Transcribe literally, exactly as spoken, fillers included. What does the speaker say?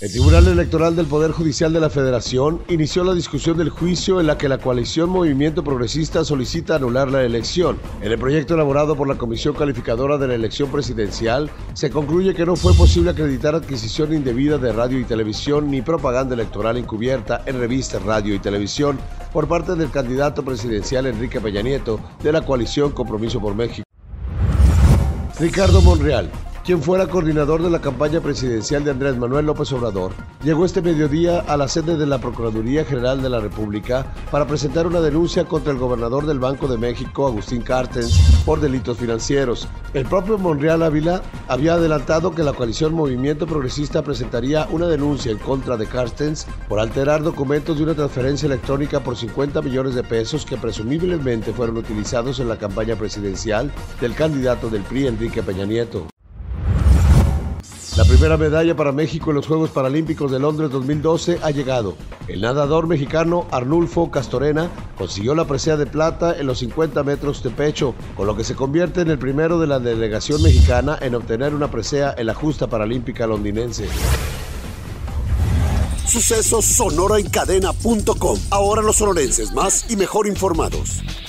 El Tribunal Electoral del Poder Judicial de la Federación inició la discusión del juicio en la que la coalición Movimiento Progresista solicita anular la elección. En el proyecto elaborado por la Comisión Calificadora de la Elección Presidencial, se concluye que no fue posible acreditar adquisición indebida de radio y televisión ni propaganda electoral encubierta en revistas, radio y televisión por parte del candidato presidencial Enrique Peña Nieto de la coalición Compromiso por México. Ricardo Monreal, quien fuera coordinador de la campaña presidencial de Andrés Manuel López Obrador, llegó este mediodía a la sede de la Procuraduría General de la República para presentar una denuncia contra el gobernador del Banco de México, Agustín Carstens, por delitos financieros. El propio Monreal Ávila había adelantado que la coalición Movimiento Progresista presentaría una denuncia en contra de Carstens por alterar documentos de una transferencia electrónica por cincuenta millones de pesos que presumiblemente fueron utilizados en la campaña presidencial del candidato del P R I, Enrique Peña Nieto. La primera medalla para México en los Juegos Paralímpicos de Londres dos mil doce ha llegado. El nadador mexicano Arnulfo Castorena consiguió la presea de plata en los cincuenta metros de pecho, con lo que se convierte en el primero de la delegación mexicana en obtener una presea en la justa paralímpica londinense. Sucesos Sonora en cadena punto com. Ahora los sonorenses más y mejor informados.